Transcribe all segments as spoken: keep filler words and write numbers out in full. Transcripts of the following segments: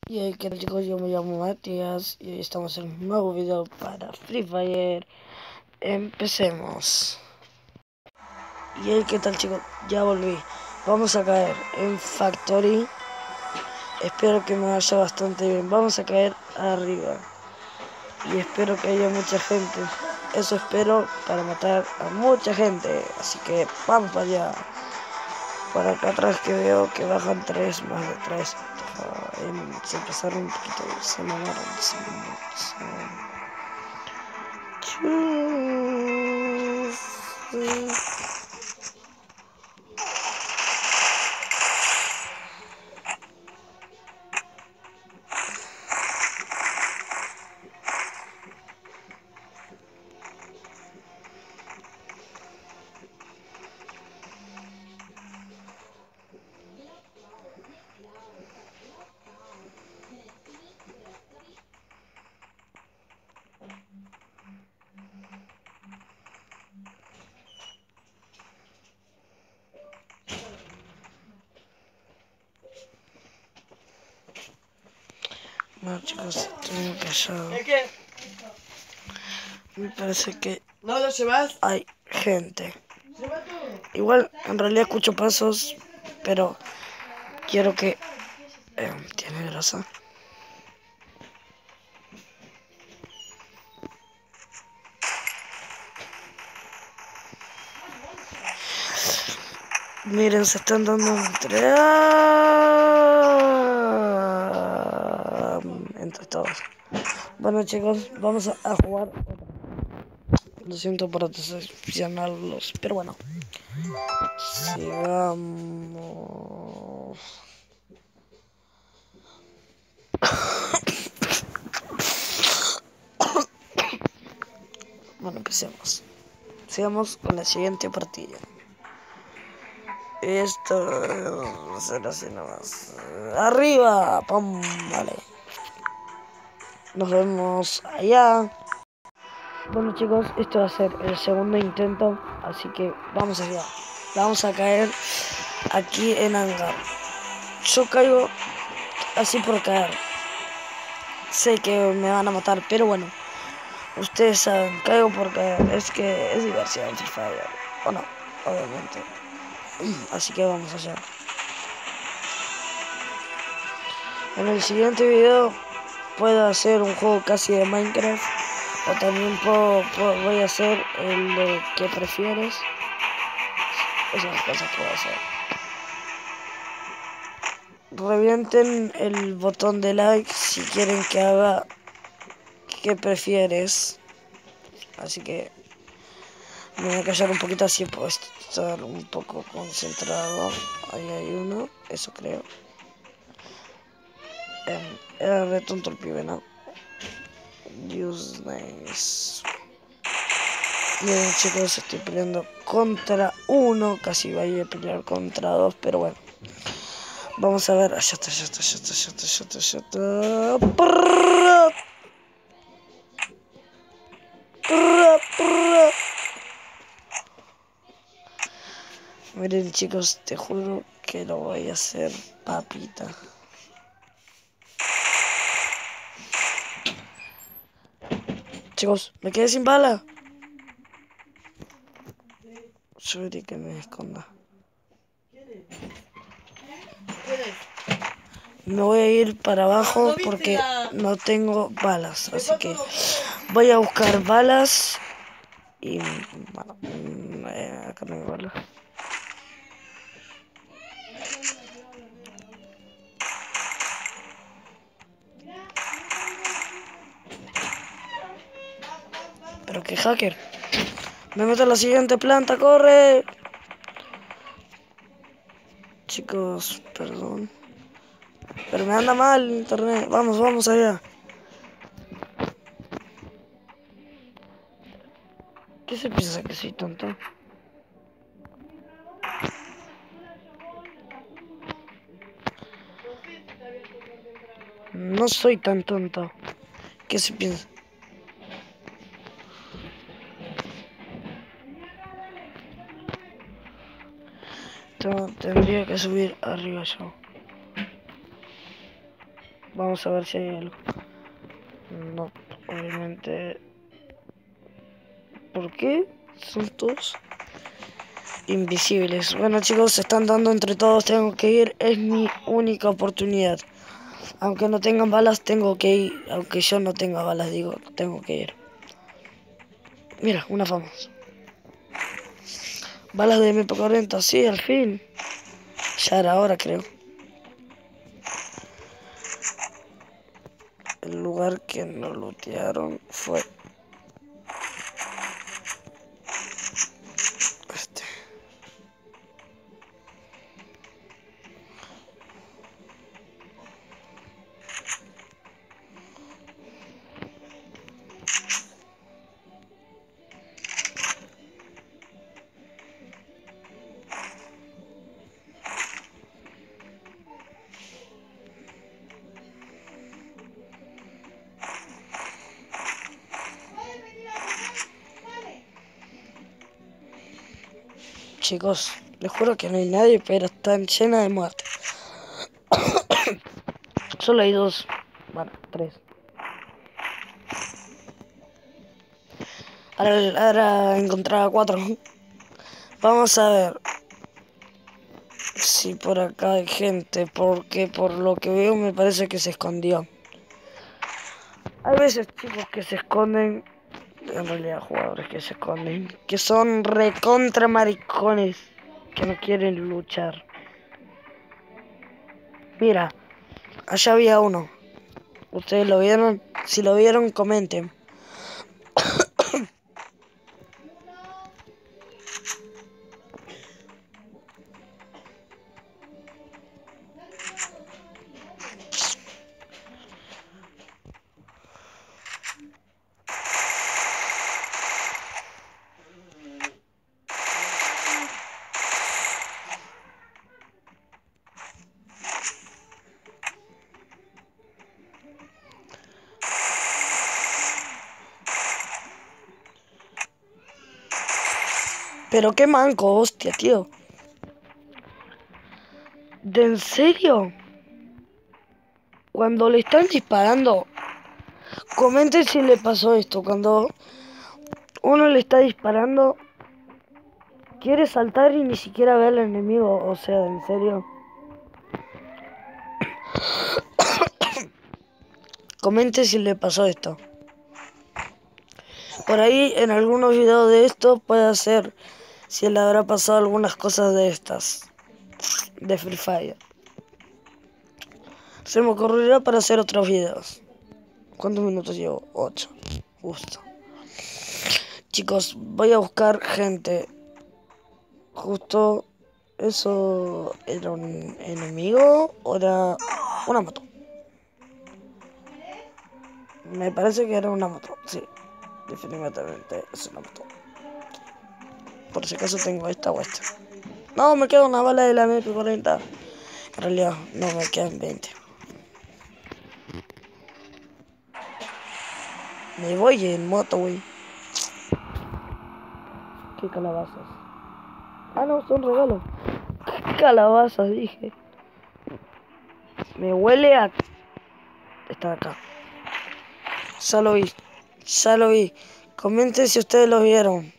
Y hoy que chicos, yo me llamo Matías y hoy estamos en un nuevo video para Free Fire. Empecemos. Y hoy qué tal chicos, ya volví. Vamos a caer en Factory. Espero que me vaya bastante bien. Vamos a caer arriba. Y espero que haya mucha gente. Eso espero para matar a mucha gente. Así que vamos para allá. Por acá atrás que veo que bajan tres, más de tres. Uh, se pasaron un poquito, se mamaron. Se, se... Chus. Bueno chicos, estoy muy callado. Me parece que ¿No lo llevas? hay gente. Igual en realidad escucho pasos, pero quiero que... Eh, ¿tiene grasa? Miren, se están dando entre... entre todos. Bueno chicos, vamos a, a jugar. Lo siento por decepcionarlos, pero bueno. Sigamos. Bueno, empecemos. Sigamos con la siguiente partida. Esto va a ser así nomás. ¡Arriba! ¡Pum! Vale. Nos vemos allá. Bueno chicos, esto va a ser el segundo intento, así que vamos allá. Vamos a caer aquí en hangar. Yo caigo así por caer. Sé que me van a matar, pero bueno. Ustedes saben, caigo por caer. Es que es diversión en Free Fire. O no, obviamente. Así que vamos allá. En el siguiente video puedo hacer un juego casi de Minecraft. O también puedo, puedo, voy a hacer el de ¿qué prefieres? Esas cosas puedo hacer. Revienten el botón de like si quieren que haga ¿qué prefieres? Así que me voy a callar un poquito así puedo estar un poco concentrado. Ahí hay uno, eso creo. Eh, era re tonto el pibe, ¿no? Use nice. Miren chicos, estoy peleando contra uno. Casi vaya a pelear contra dos, pero bueno. Vamos a ver. Allá está, allá está, allá está, allá está, allá está, allá está. Prrrra. Prrrra, prrrra. Miren chicos, te juro que lo voy a hacer papita. Chicos, me quedé sin bala. Yo veré que me esconda. Me voy a ir para abajo porque no tengo balas. Así que voy a buscar balas. Y bueno, eh, acá no hay balas. Pero que hacker. Me meto en la siguiente planta, corre. Chicos, perdón. Pero me anda mal el internet. Vamos, vamos allá. ¿Qué se piensa que soy tonto? No soy tan tonto. ¿Qué se piensa? Tendría que subir arriba yo. Vamos a ver si hay algo. No, obviamente. ¿Por qué son todos invisibles? Bueno, chicos, se están dando entre todos. Tengo que ir. Es mi única oportunidad. Aunque no tengan balas, tengo que ir. Aunque yo no tenga balas, digo, tengo que ir. Mira, una famosa. Balas de M P cuarenta, sí, al fin. Ya era hora, creo. El lugar que nos lootearon fue este. Chicos, les juro que no hay nadie, pero están llenas de muerte. Solo hay dos. Bueno, tres. Ahora, ahora encontraba cuatro. Vamos a ver si por acá hay gente, porque por lo que veo me parece que se escondió. Hay veces chicos que se esconden, en realidad jugadores que se esconden, que son recontra maricones, que no quieren luchar. Mira, allá había uno. ¿Ustedes lo vieron? Si lo vieron, comenten. Pero qué manco, hostia, tío. ¿De en serio? Cuando le están disparando, comenten si le pasó esto. Cuando uno le está disparando, quiere saltar y ni siquiera ve al enemigo. O sea, en serio. Comenten si le pasó esto. Por ahí en algunos videos de esto puede ser si le habrá pasado algunas cosas de estas. De Free Fire. Se me ocurrirá para hacer otros videos. ¿Cuántos minutos llevo? ocho. Justo. Chicos, voy a buscar gente. Justo. ¿Eso era un enemigo o era una moto? Me parece que era una moto. Sí, definitivamente es una moto. Por si acaso tengo esta o esta. No, me queda una bala de la M P cuarenta. En realidad, no, me quedan veinte. Me voy en moto, güey. ¿Qué calabazas? Ah, no, son regalos. ¿Qué calabazas? Dije. Me huele a... Está acá. Ya lo vi. Ya lo vi. Comenten si ustedes lo vieron.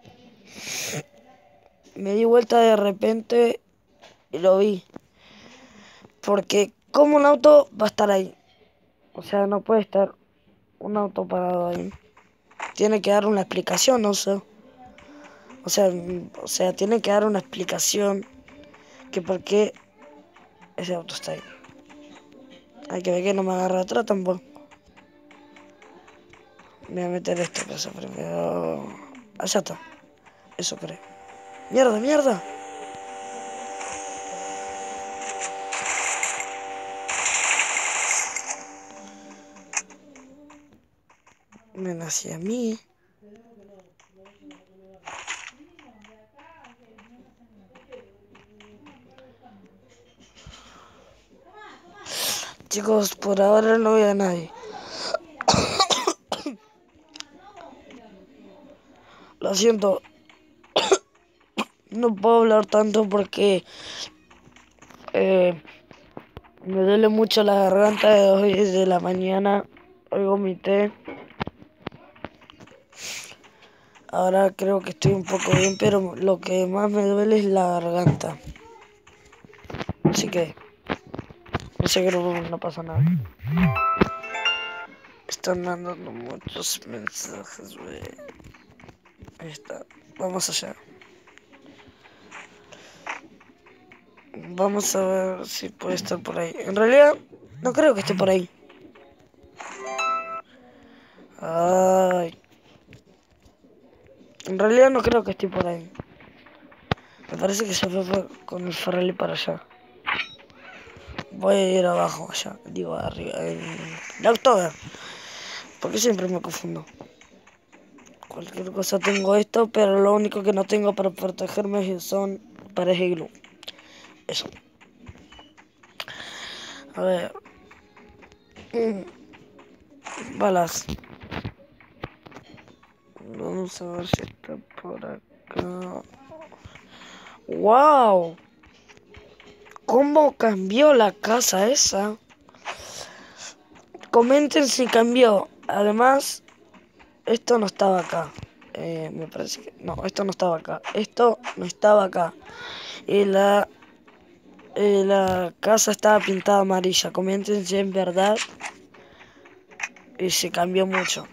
Me di vuelta de repente y lo vi. Porque como un auto va a estar ahí. O sea, no puede estar un auto parado ahí. Tiene que dar una explicación, no sé. O sea, o sea, tiene que dar una explicación que por qué ese auto está ahí. Hay que ver que no me agarra atrás tampoco. Me voy a meter esta cosa primero. Allá está. Eso creo. ¡Mierda, mierda! Ven hacia mí. Chicos, por ahora no veo a nadie. Lo siento. No puedo hablar tanto porque... Eh, Me duele mucho la garganta de hoy desde la mañana. Hoy vomité. Ahora creo que estoy un poco bien, pero lo que más me duele es la garganta. Así que, no sé, creo que no pasa nada. Están mandando muchos mensajes, güey. Ahí está. Vamos allá. Vamos a ver si puede estar por ahí. En realidad, no creo que esté por ahí. Ay. En realidad no creo que esté por ahí. Me parece que se fue con el Ferrari para allá. Voy a ir abajo allá. Digo, arriba. En la October. Porque siempre me confundo. Cualquier cosa tengo esto, pero lo único que no tengo para protegerme son paredes de glue. Eso. A ver. Mm. Balas. Vamos a ver si está por acá. ¡Wow! ¿Cómo cambió la casa esa? Comenten si cambió. Además, esto no estaba acá. Eh, me parece que... No, esto no estaba acá. Esto no estaba acá. Y la... Y la casa estaba pintada amarilla. Comenten si es verdad. Y se cambió mucho.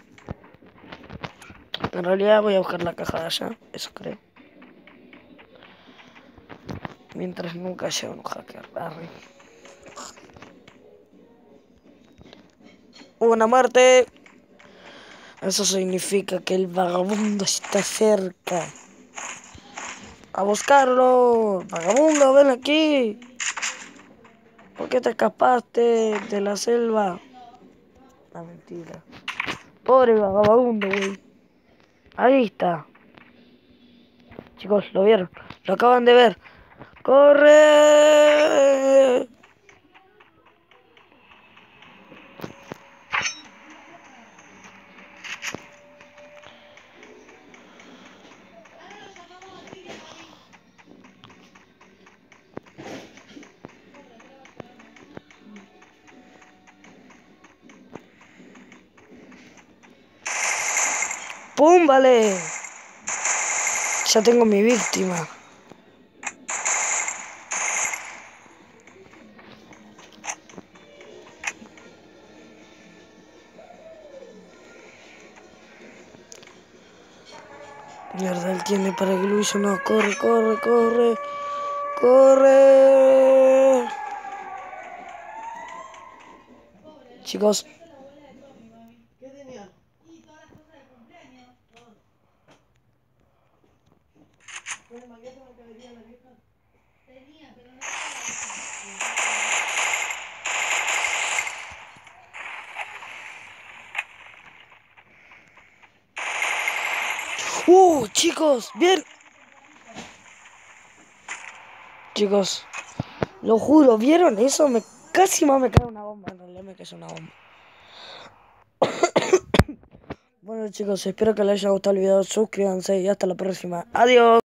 En realidad voy a buscar la caja de allá. Eso creo. Mientras nunca haya un hacker. Arre. Una muerte. Eso significa que el vagabundo está cerca. A buscarlo. Vagabundo, ven aquí. ¿Por qué te escapaste de la selva? La mentira. Pobre vagabundo, güey. Ahí está. Chicos, lo vieron. Lo acaban de ver. ¡Corre! ¡Pum! Vale. Ya tengo mi víctima. Mierda, él tiene para el glue y yo no. Corre, corre, corre. Corre. Chicos. ¡Uh, chicos! ¡Bien! Chicos, lo juro, ¿vieron eso? Me, casi más me cae una bomba. En realidad me cae una bomba. Bueno, chicos, espero que les haya gustado el video. Suscríbanse y hasta la próxima. Adiós.